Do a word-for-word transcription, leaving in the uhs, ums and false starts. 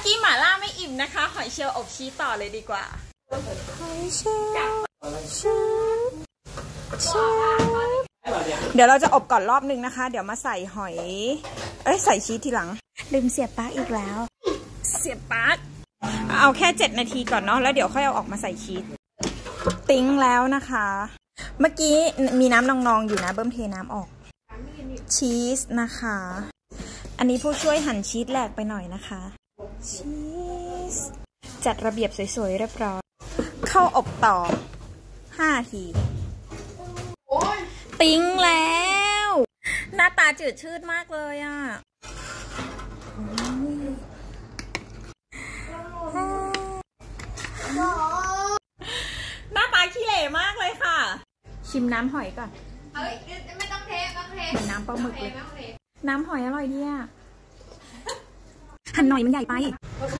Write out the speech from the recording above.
กี้หม่าล่าไม่อิ่มนะคะหอยเชลล์อบชีสต่อเลยดีกว่าหอยเชลล์ชีสเดี๋ยวเราจะอบก่อนรอบนึงนะคะเดี๋ยวมาใส่หอยเอ้ยใส่ชีสทีหลังลืมเสียบปลั๊กอีกแล้วเสียบปลั๊กเอาแค่เจ็ดนาทีก่อนเนาะแล้วเดี๋ยวค่อยเอาออกมาใส่ชีสติ้งแล้วนะคะเมื่อกี้มีน้ำนองๆอยู่นะเบิ้มเทน้ำออกชีสนะคะอันนี้ผู้ช่วยหั่นชีสแหลกไปหน่อยนะคะชีสจัดระเบียบสวยๆเรียบร้อยเข้าอบต่อห้านาทีติ้งแล้วหน้าตาจืดชืดมากเลยอ่ะหน้าตาขี้เหร่มากเลยค่ะชิมน้ำหอยก่อนเฮ้ยไม่ต้องเทไม่ต้องเทเหมือนน้ำปลาหมึกเลยน้ำหอยอร่อยดีอ่ะหั่นหน่อยมันใหญ่ไป